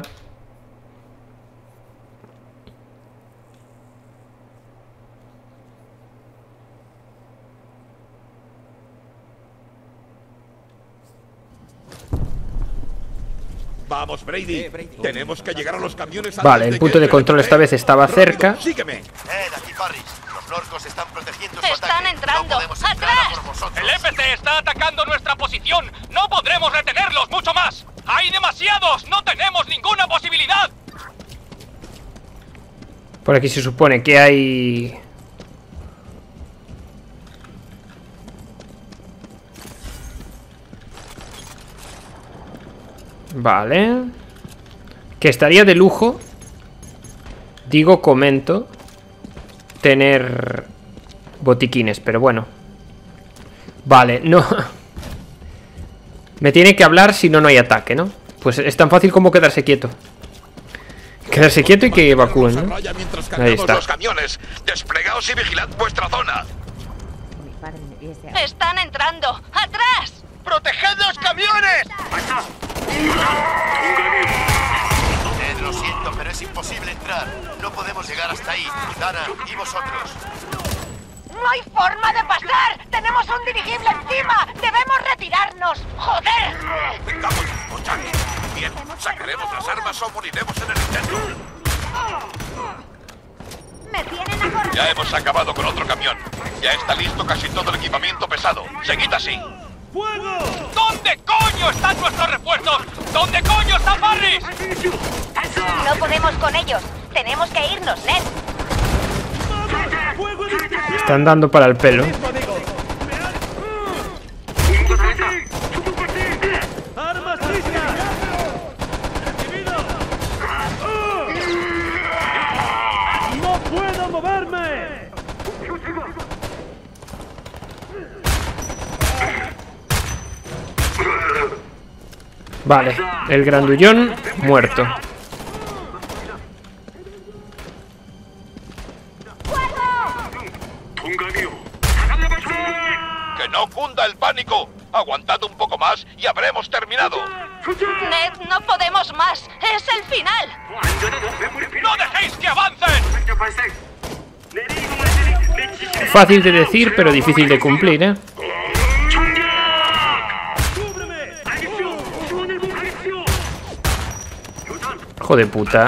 Vamos, Brady. Tenemos que llegar a los camiones. Vale, el punto de control esta vez estaba cerca. Sígueme. Aquí Parris. Los norcos están protegiendo su Están ataque. entrando. No podemos entrar a por vosotros. El EPC está atacando nuestra posición. No podremos retenerlos mucho más. ¡Hay demasiados! ¡No tenemos ninguna posibilidad! Por aquí se supone que hay... Vale. Que estaría de lujo. Digo, comento. Tener botiquines, pero bueno. Vale, no. Me tiene que hablar si no, no hay ataque, ¿no? Pues es tan fácil como quedarse quieto. Quedarse quieto y que evacúen, ¿no? Ahí está. Los camiones. Desplegaos y vigilad vuestra zona. Están entrando. ¡Atrás! ¡Proteged los camiones! Lo siento, pero es imposible entrar. No podemos llegar hasta ahí. Dana, ¿y vosotros? ¡No hay forma de pasar! ¡Tenemos un dirigible encima! ¡Debemos retirarnos! ¡Joder! Tengamos muchachos. Bien, sacaremos las armas o moriremos en el intento. ¡Me tienen acorralado! Ya hemos acabado con otro camión. Ya está listo casi todo el equipamiento pesado. Seguid así. ¡Fuego! ¿Dónde coño están nuestros refuerzos? ¿Dónde coño está Parris? No podemos con ellos. Tenemos que irnos, Ned. Están dando para el pelo. ¡Armas listas! ¡Recibido! ¡No puedo moverme! Vale, el grandullón muerto. ¡Que no cunda el pánico! Aguantad un poco más y habremos terminado. Ned, no podemos más. Es el final. ¡No dejéis que avancen! Fácil de decir, pero difícil de cumplir, ¿eh? Hijo de puta.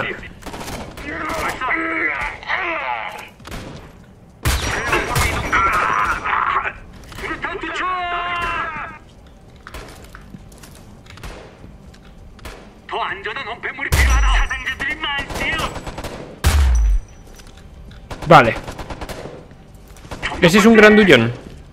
Vale. Ese es un grandullón.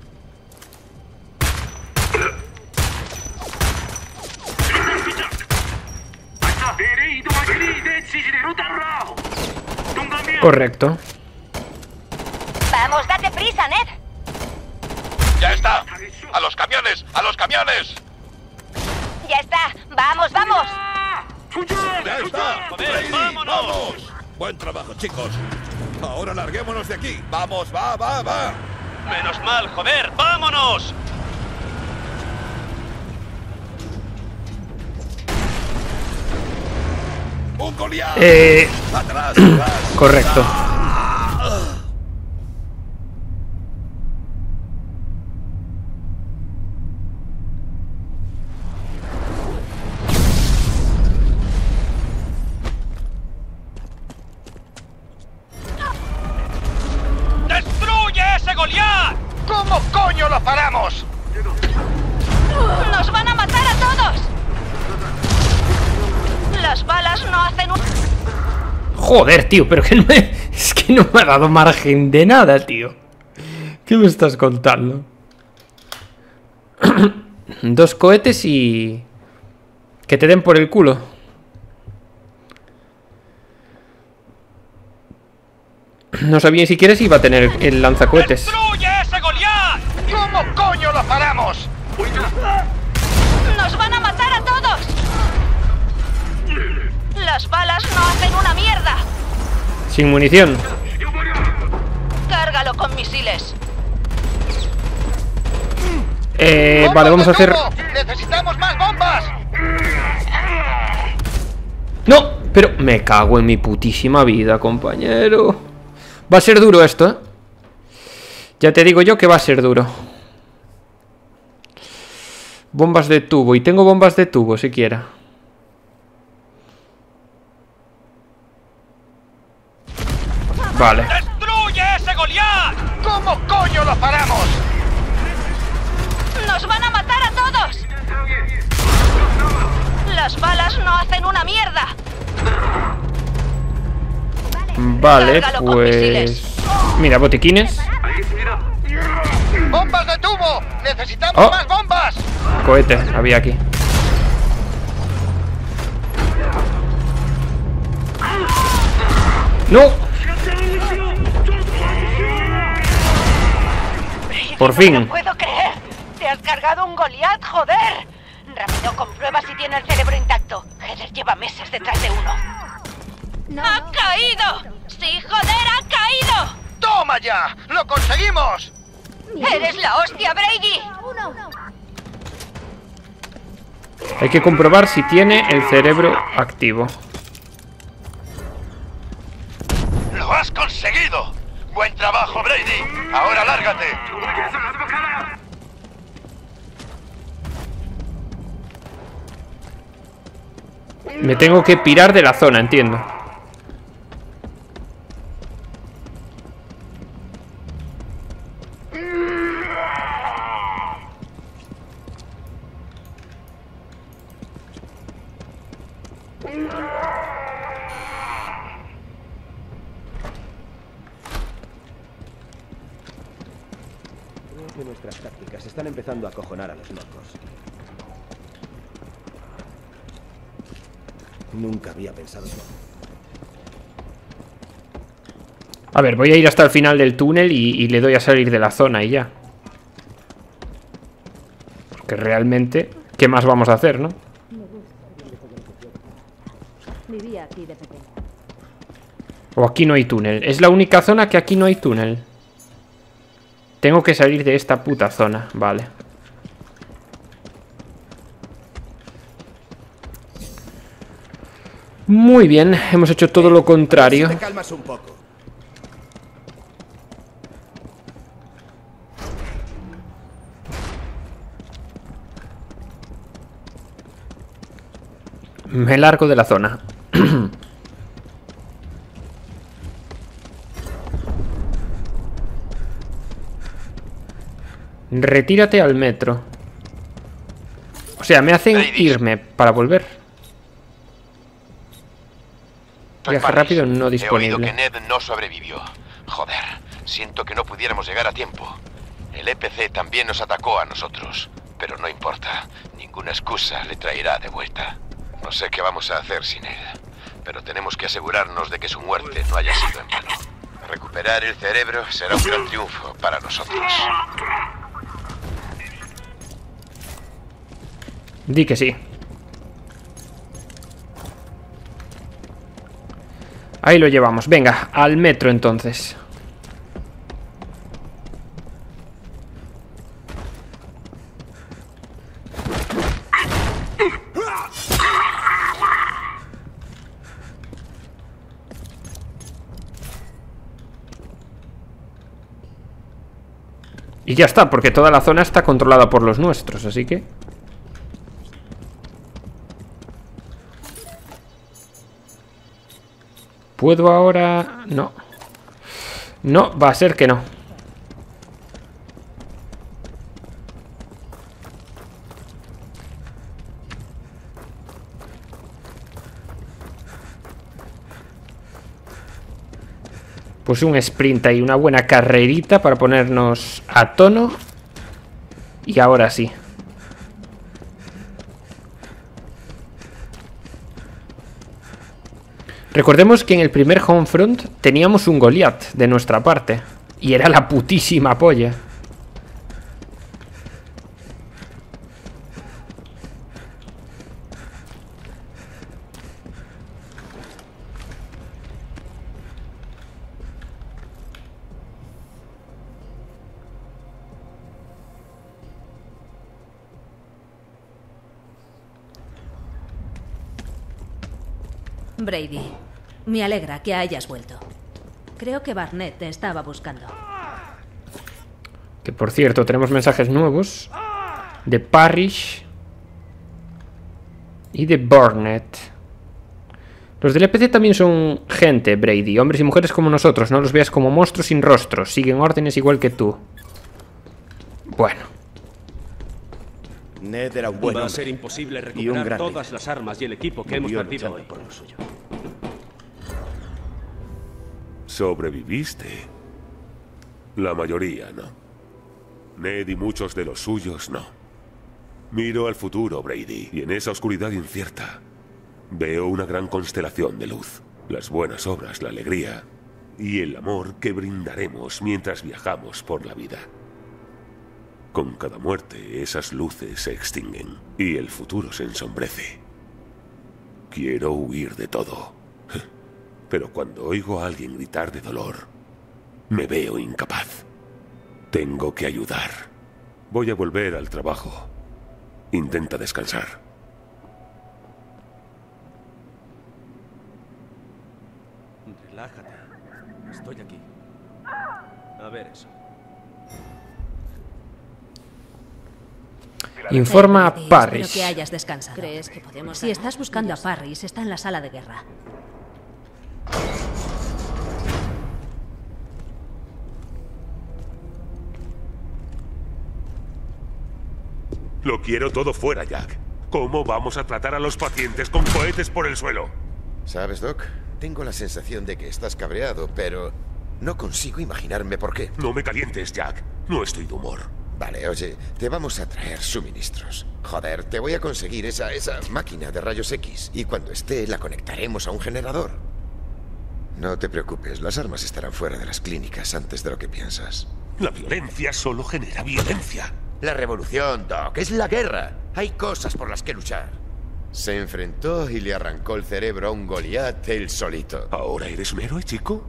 Correcto. Vamos, date prisa, Ned. ¡Ya está! ¡A los camiones! ¡A los camiones! Ya está. Vamos, vamos. ¡Ya está! ¡Joder, Brady, vámonos! Buen trabajo, chicos. Ahora larguémonos de aquí. Vamos, va, va, va. ¡Menos mal, joder! ¡Vámonos! ¡Un Goliat! ¡Atrás, atrás! Correcto. ¡Destruye ese Goliat! ¿Cómo coño lo paramos? ¡Nos van a matar a todos! Las balas no hacen un... Joder, tío, pero que no me... Es que no me ha dado margen de nada, tío. ¿Qué me estás contando? 2 cohetes y... que te den por el culo. No sabía ni siquiera si iba a tener el lanzacohetes. ¡Destruye ese Goliat! ¿Cómo coño lo paramos? No ¡Nos van a matar a todos! Las balas no hacen una mierda. Sin munición. Cárgalo con misiles. Vale, vamos a hacer... ¡Necesitamos más bombas! ¡No! Pero me cago en mi putísima vida, compañero. Va a ser duro esto, ¿eh? Ya te digo yo que va a ser duro. Bombas de tubo. Y tengo bombas de tubo, siquiera. Vale. ¡Destruye ese Goliat! ¿Cómo coño lo paramos? ¡Nos van a matar a todos! Las balas no hacen una mierda. Vale, pues... Mira, botiquines. ¡Bombas de tubo! ¡Necesitamos más bombas! Cohete, había aquí. ¡No! Por fin. No puedo creer. Te has cargado un Goliat, joder. Rápido, comprueba si tiene el cerebro intacto. Heather lleva meses detrás de uno. ¡Ha caído! ¡Sí, joder, ha caído! ¡Toma ya! ¡Lo conseguimos! ¡Eres la hostia, Brady! Hay que comprobar si tiene el cerebro activo. ¡Lo has conseguido! ¡Buen trabajo, Brady! ¡Ahora lárgate! Me tengo que pirar de la zona, entiendo. Creo que nuestras tácticas están empezando a acojonar a los locos. Nunca había pensado eso. A ver, voy a ir hasta el final del túnel y le doy a salir de la zona y ya. Porque realmente, ¿qué más vamos a hacer, no? Vivía aquí de pequeño. O aquí no hay túnel. Es la única zona que aquí no hay túnel. Tengo que salir de esta puta zona. Vale. Muy bien, hemos hecho todo lo contrario. Te calmas un poco. Me largo de la zona. Retírate al metro. O sea, me hacen irme para volver. Viaje rápido no disponible. He oído que Ned no sobrevivió. Joder, siento que no pudiéramos llegar a tiempo. El EPC también nos atacó a nosotros. Pero no importa, ninguna excusa le traerá de vuelta. No sé qué vamos a hacer sin él, pero tenemos que asegurarnos de que su muerte no haya sido en vano. Recuperar el cerebro será un gran triunfo para nosotros. Di que sí. Ahí lo llevamos. Venga, al metro entonces. Y ya está, porque toda la zona está controlada por los nuestros, así que... ¿Puedo ahora...? No. No, va a ser que no. Pues un sprint ahí, una buena carrerita para ponernos a tono. Y ahora sí. Recordemos que en el primer Homefront teníamos un Goliat de nuestra parte. Y era la putísima polla. Brady, me alegra que hayas vuelto. Creo que Barnett te estaba buscando. Que por cierto, tenemos mensajes nuevos de Parrish y de Barnett. Los del EPC también son gente, Brady. Hombres y mujeres como nosotros. No los veas como monstruos sin rostros. Siguen órdenes igual que tú. Bueno. Ned era un buen Va a hombre. ser imposible Y un recuperar gran todas las armas y el equipo que hemos Murió perdido luchando hoy. por lo suyo. Sobreviviste. La mayoría, ¿no? Ned y muchos de los suyos, no. Miro al futuro, Brady, y en esa oscuridad incierta veo una gran constelación de luz. Las buenas obras, la alegría y el amor que brindaremos mientras viajamos por la vida. Con cada muerte, esas luces se extinguen y el futuro se ensombrece. Quiero huir de todo. Pero cuando oigo a alguien gritar de dolor, me veo incapaz. Tengo que ayudar. Voy a volver al trabajo. Intenta descansar. Relájate. Estoy aquí. A ver eso. Informa a Parrish. Espero que hayas descansado. ¿Crees que podemos? Si estás buscando a Parrish, está en la sala de guerra. Lo quiero todo fuera, Jack. ¿Cómo vamos a tratar a los pacientes con cohetes por el suelo? ¿Sabes, Doc? Tengo la sensación de que estás cabreado, pero no consigo imaginarme por qué. No me calientes, Jack. No estoy de humor. Vale, oye, te vamos a traer suministros. Joder, te voy a conseguir esa máquina de rayos X y cuando esté la conectaremos a un generador. No te preocupes, las armas estarán fuera de las clínicas antes de lo que piensas. La violencia solo genera violencia. La revolución, Doc, es la guerra. Hay cosas por las que luchar. Se enfrentó y le arrancó el cerebro a un Goliat él solito. ¿Ahora eres un héroe, chico?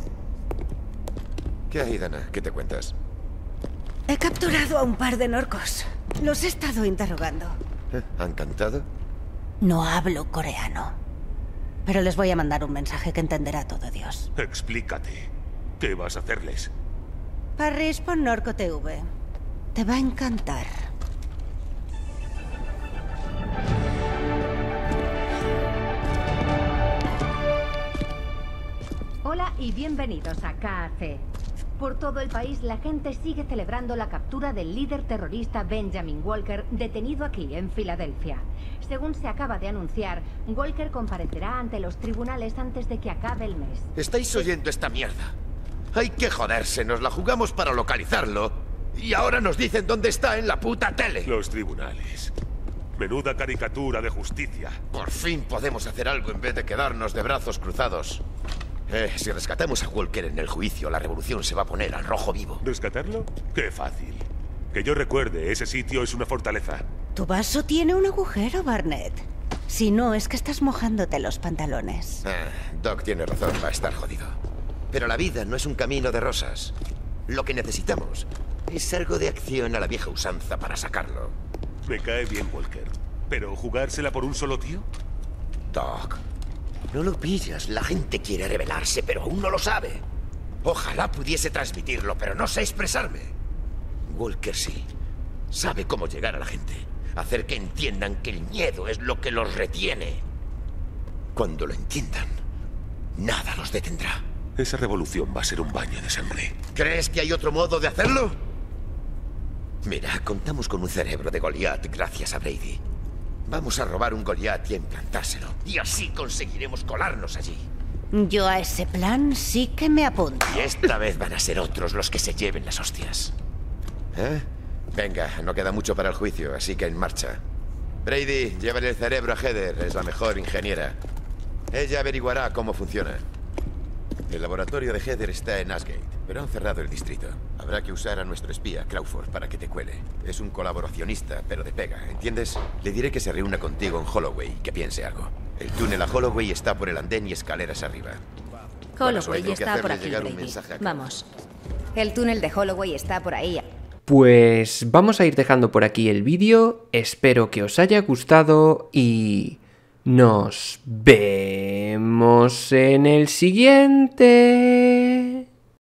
¿Qué hay, Dana? ¿Qué te cuentas? He capturado a un par de norcos. Los he estado interrogando. ¿Han cantado? No hablo coreano. Pero les voy a mandar un mensaje que entenderá todo Dios. Explícate. ¿Qué vas a hacerles? Parrish, pon Norco TV. Te va a encantar. Hola y bienvenidos a KAC. Por todo el país, la gente sigue celebrando la captura del líder terrorista Benjamin Walker, detenido aquí, en Filadelfia. Según se acaba de anunciar, Walker comparecerá ante los tribunales antes de que acabe el mes. ¿Estáis oyendo esta mierda? Hay que joderse, nos la jugamos para localizarlo. Y ahora nos dicen dónde está en la puta tele. Los tribunales. Menuda caricatura de justicia. Por fin podemos hacer algo en vez de quedarnos de brazos cruzados. Si rescatamos a Walker en el juicio, la revolución se va a poner al rojo vivo. ¿Rescatarlo? Qué fácil. Que yo recuerde, ese sitio es una fortaleza. Tu vaso tiene un agujero, Barnett. Si no, es que estás mojándote los pantalones. Doc tiene razón, va a estar jodido. Pero la vida no es un camino de rosas. Lo que necesitamos es algo de acción a la vieja usanza para sacarlo. Me cae bien Walker. ¿Pero jugársela por un solo tío? Doc, no lo pillas. La gente quiere rebelarse, pero aún no lo sabe. Ojalá pudiese transmitirlo, pero no sé expresarme. Walker sí. Sabe cómo llegar a la gente. Hacer que entiendan que el miedo es lo que los retiene. Cuando lo entiendan, nada los detendrá. Esa revolución va a ser un baño de sangre. ¿Crees que hay otro modo de hacerlo? Mira, contamos con un cerebro de Goliat gracias a Brady. Vamos a robar un Goliat y a implantárselo. Y así conseguiremos colarnos allí. Yo a ese plan sí que me apunto. Y esta vez van a ser otros los que se lleven las hostias. Venga, no queda mucho para el juicio, así que en marcha. Brady, llévale el cerebro a Heather, es la mejor ingeniera. Ella averiguará cómo funciona. El laboratorio de Heather está en Ashgate, pero han cerrado el distrito. Habrá que usar a nuestro espía, Crawford, para que te cuele. Es un colaboracionista, pero de pega, ¿entiendes? Le diré que se reúna contigo en Holloway y que piense algo. El túnel a Holloway está por el andén y escaleras arriba. Holloway está por aquí, Brady. Vamos. El túnel de Holloway está por ahí. Pues vamos a ir dejando por aquí el vídeo. Espero que os haya gustado y Nos vemos en el siguiente.